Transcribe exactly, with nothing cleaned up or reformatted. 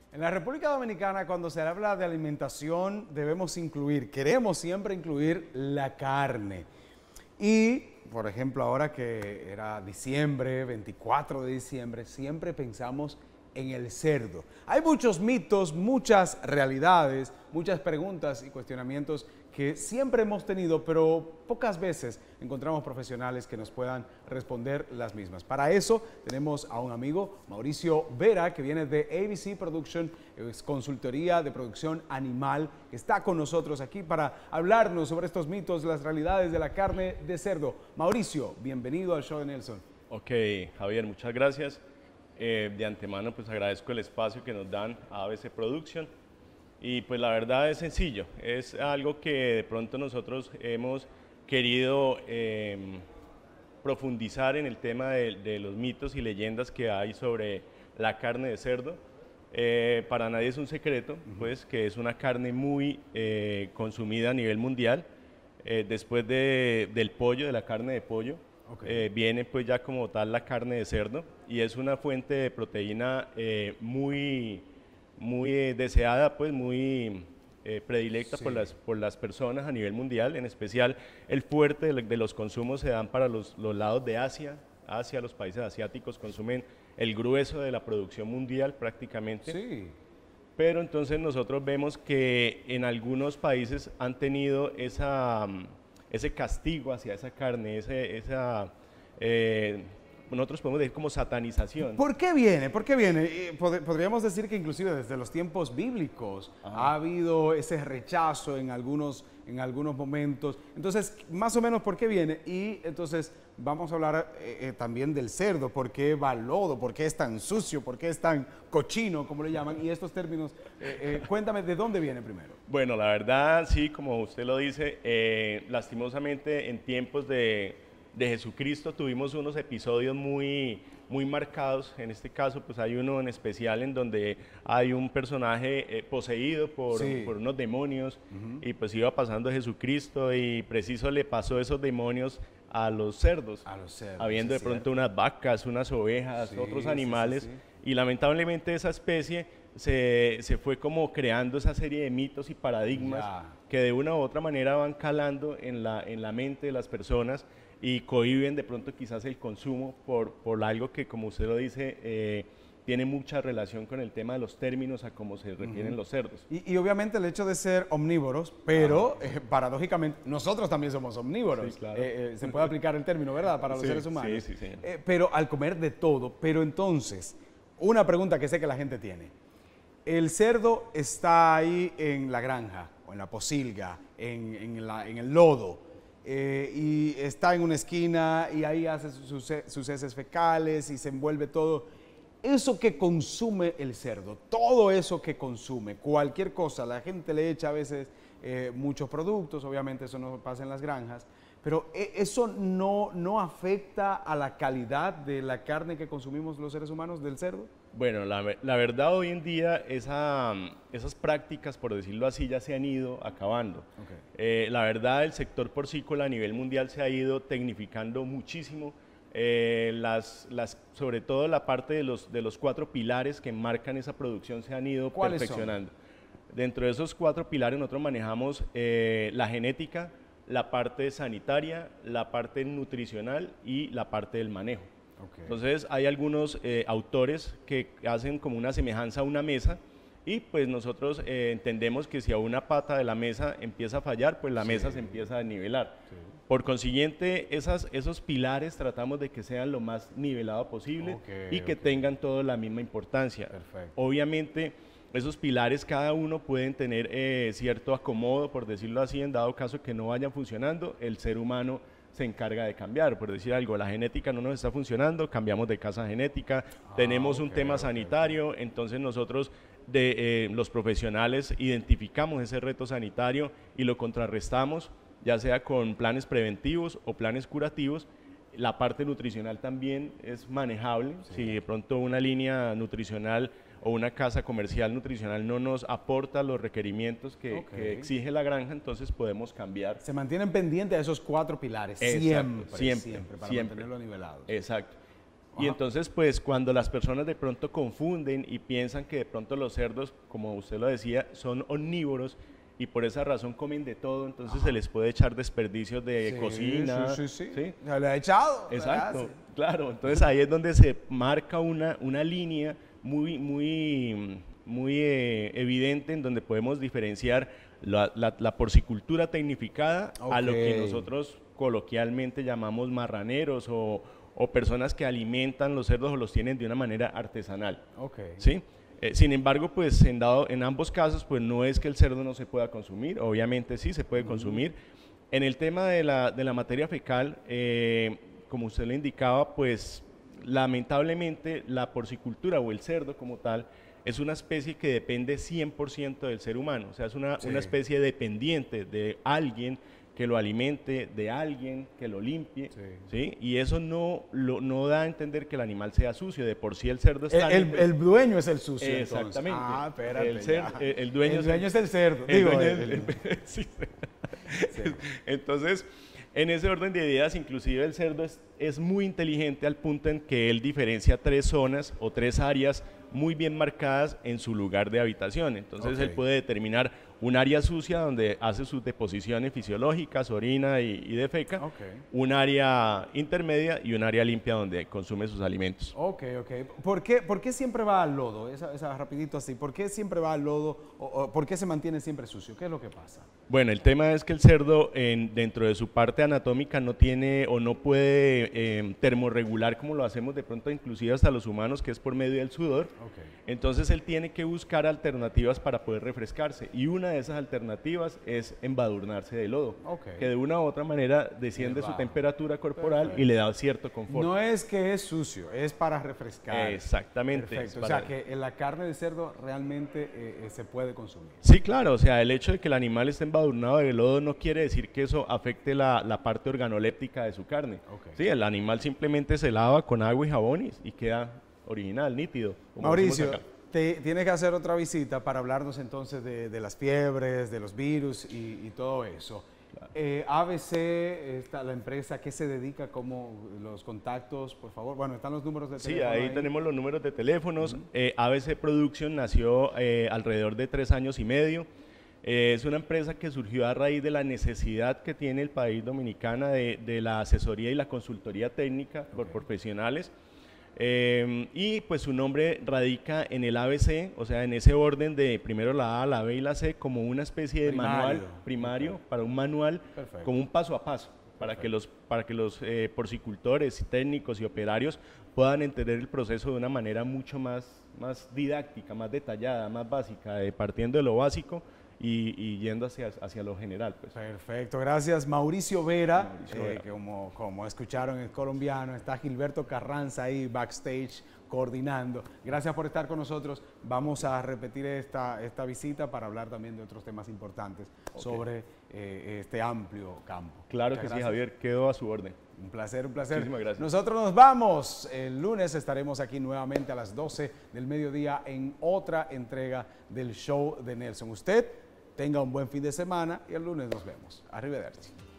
En la República Dominicana, cuando se habla de alimentación, debemos incluir, queremos siempre incluir la carne. Y, por ejemplo, ahora que era diciembre, veinticuatro de diciembre, siempre pensamos en el cerdo. Hay muchos mitos, muchas realidades, muchas preguntas y cuestionamientos que siempre hemos tenido, pero pocas veces encontramos profesionales que nos puedan responder las mismas. Para eso tenemos a un amigo, Mauricio Vera, que viene de A B C Production, es consultoría de producción animal, que está con nosotros aquí para hablarnos sobre estos mitos, las realidades de la carne de cerdo. Mauricio, bienvenido al show de Nelson. Ok, Javier, muchas gracias. Eh, de antemano, pues agradezco el espacio que nos dan a A B C Production. Y pues la verdad es sencillo, es algo que de pronto nosotros hemos querido eh, profundizar en el tema de, de los mitos y leyendas que hay sobre la carne de cerdo. Eh, para nadie es un secreto, pues que es una carne muy eh, consumida a nivel mundial. Eh, después de, del pollo, de la carne de pollo, okay. eh, viene pues ya como tal la carne de cerdo y es una fuente de proteína eh, muy... muy eh, deseada, pues muy eh, predilecta sí. por, las, por las personas a nivel mundial, en especial el fuerte de, de los consumos se dan para los, los lados de Asia, Asia, los países asiáticos consumen el grueso de la producción mundial prácticamente, sí. pero entonces nosotros vemos que en algunos países han tenido esa, ese castigo hacia esa carne, ese, esa... Eh, nosotros podemos decir como satanización. ¿Por qué viene? ¿Por qué viene? Pod podríamos decir que inclusive desde los tiempos bíblicos Ajá. ha habido ese rechazo en algunos, en algunos momentos. Entonces, más o menos, ¿por qué viene? Y entonces vamos a hablar eh, eh, también del cerdo. ¿Por qué va lodo? ¿Por qué es tan sucio? ¿Por qué es tan cochino, como le llaman? Y estos términos, eh, eh, cuéntame, ¿de dónde viene primero? Bueno, la verdad, sí, como usted lo dice, eh, lastimosamente en tiempos de... de Jesucristo tuvimos unos episodios muy, muy marcados. En este caso pues hay uno en especial en donde hay un personaje eh, poseído por, sí. por unos demonios uh-huh. y pues iba pasando Jesucristo y preciso le pasó esos demonios a los cerdos, a los cerdos habiendo de pronto cierto. unas vacas, unas ovejas, sí, otros animales sí, sí, sí. y lamentablemente esa especie se, se fue como creando esa serie de mitos y paradigmas ya. que de una u otra manera van calando en la, en la mente de las personas y cohíben de pronto quizás el consumo por, por algo que, como usted lo dice, eh, tiene mucha relación con el tema de los términos a cómo se refieren uh-huh. los cerdos. Y, y obviamente el hecho de ser omnívoros, pero ah. eh, paradójicamente nosotros también somos omnívoros. Sí, claro. eh, eh, se puede aplicar el término, ¿verdad? Para los sí, seres humanos. Sí, sí, sí. Eh, pero al comer de todo, pero entonces, una pregunta que sé que la gente tiene. El cerdo está ahí en la granja, o en la posilga, en, en, la, en el lodo. Eh, y está en una esquina y ahí hace sus, sus heces fecales y se envuelve todo. Eso que consume el cerdo, todo eso que consume, cualquier cosa, la gente le echa a veces eh, muchos productos, obviamente eso no pasa en las granjas, pero eh, eso no, no afecta a la calidad de la carne que consumimos los seres humanos del cerdo. Bueno, la, la verdad hoy en día esa, esas prácticas, por decirlo así, ya se han ido acabando. Okay. Eh, la verdad el sector porcícola a nivel mundial se ha ido tecnificando muchísimo, eh, las, las, sobre todo la parte de los, de los cuatro pilares que marcan esa producción se han ido perfeccionando. Son? Dentro de esos cuatro pilares nosotros manejamos eh, la genética, la parte sanitaria, la parte nutricional y la parte del manejo. Okay. Entonces hay algunos eh, autores que hacen como una semejanza a una mesa y pues nosotros eh, entendemos que si a una pata de la mesa empieza a fallar, pues la sí. mesa se empieza a nivelar. Sí. Por consiguiente, esas, esos pilares tratamos de que sean lo más nivelado posible okay, y que okay. tengan toda la misma importancia. Perfecto. Obviamente, esos pilares cada uno pueden tener eh, cierto acomodo, por decirlo así, en dado caso que no vayan funcionando, el ser humano se encarga de cambiar, por decir algo, la genética no nos está funcionando, cambiamos de casa genética, ah, tenemos okay, un tema okay, sanitario, okay. entonces nosotros de, eh, los profesionales identificamos ese reto sanitario y lo contrarrestamos, ya sea con planes preventivos o planes curativos. La parte nutricional también es manejable, sí. si de pronto una línea nutricional o una casa comercial nutricional no nos aporta los requerimientos que, okay. que exige la granja, entonces podemos cambiar. Se mantienen pendientes de esos cuatro pilares, Exacto, siempre, siempre, siempre, para siempre. mantenerlo nivelado. Exacto. Y entonces, pues, cuando las personas de pronto confunden y piensan que de pronto los cerdos, como usted lo decía, son omnívoros y por esa razón comen de todo, entonces Ajá. se les puede echar desperdicios de sí, cocina. Sí, sí, sí. ¿Sí? Se le ha echado. Exacto, claro. Entonces ahí es donde se marca una, una línea muy, muy, muy eh, evidente en donde podemos diferenciar la, la, la porcicultura tecnificada okay. a lo que nosotros coloquialmente llamamos marraneros o o personas que alimentan los cerdos o los tienen de una manera artesanal. Okay. ¿Sí? Eh, sin embargo, pues en, dado, en ambos casos, pues no es que el cerdo no se pueda consumir, obviamente sí se puede uh-huh. consumir. En el tema de la, de la materia fecal, eh, como usted le indicaba, pues lamentablemente la porcicultura o el cerdo como tal es una especie que depende cien por ciento del ser humano, o sea, es una, sí. una especie dependiente de alguien que lo alimente, de alguien que lo limpie, sí. ¿sí? Y eso no, lo, no da a entender que el animal sea sucio, de por sí el cerdo está... El, el, el dueño es el sucio, exactamente. Entonces. Ah, espérate, el, cer, el, el dueño, el dueño es el, es el cerdo, el digo, dueño el, el, sí. Sí. Entonces, en ese orden de ideas, inclusive el cerdo es, es muy inteligente al punto en que él diferencia tres zonas o tres áreas muy bien marcadas en su lugar de habitación. Entonces okay. él puede determinar un área sucia donde hace sus deposiciones fisiológicas, orina y, y defeca, okay. un área intermedia y un área limpia donde consume sus alimentos. Ok, ok. ¿Por qué, por qué siempre va al lodo? Esa, esa rapidito así. ¿Por qué siempre va al lodo? O, o, ¿Por qué se mantiene siempre sucio? ¿Qué es lo que pasa? Bueno, el tema es que el cerdo en, dentro de su parte anatómica no tiene o no puede eh, termorregular como lo hacemos de pronto inclusive hasta los humanos, que es por medio del sudor. Okay. Entonces él tiene que buscar alternativas para poder refrescarse y una de esas alternativas es embadurnarse de lodo, okay. que de una u otra manera desciende su temperatura corporal Perfecto. Y le da cierto confort. No es que es sucio, es para refrescar. Exactamente. Perfecto. Para... O sea que la carne de cerdo realmente eh, se puede consumir. Sí, claro, o sea, el hecho de que el animal esté embadurnado de lodo no quiere decir que eso afecte la, la parte organoléptica de su carne. Okay. Sí, el animal simplemente se lava con agua y jabón y, y queda original, nítido. Mauricio, te, tienes que hacer otra visita para hablarnos entonces de, de las fiebres, de los virus y, y todo eso. Claro. Eh, A B C, esta, la empresa, ¿qué se dedica? ¿Cómo los contactos, por favor? Bueno, están los números de teléfono. Sí, ahí, ahí tenemos los números de teléfonos. Uh-huh. eh, A B C Production nació eh, alrededor de tres años y medio. Eh, es una empresa que surgió a raíz de la necesidad que tiene el país dominicano de, de la asesoría y la consultoría técnica okay. por profesionales. Eh, y pues su nombre radica en el A B C, o sea, en ese orden de primero la A, la B y la C, como una especie de primario. manual primario, okay. para un manual, Perfecto. Como un paso a paso, para Perfecto. que los, para que los eh, porcicultores, técnicos y operarios puedan entender el proceso de una manera mucho más, más didáctica, más detallada, más básica, eh, partiendo de lo básico y, y yendo hacia, hacia lo general. Pues. Perfecto, gracias. Mauricio Vera, Mauricio Vera. Eh, que como, como escucharon es colombiano, está Gilberto Carranza ahí backstage coordinando. Gracias por estar con nosotros. Vamos a repetir esta, esta visita para hablar también de otros temas importantes okay. sobre eh, este amplio campo. Claro Muchas que gracias. Sí, Javier, quedo a su orden. Un placer, un placer. Muchísimas gracias. Nosotros nos vamos. El lunes estaremos aquí nuevamente a las doce del mediodía en otra entrega del show de Nelson. Usted tenga un buen fin de semana y el lunes nos vemos. Arrivederci.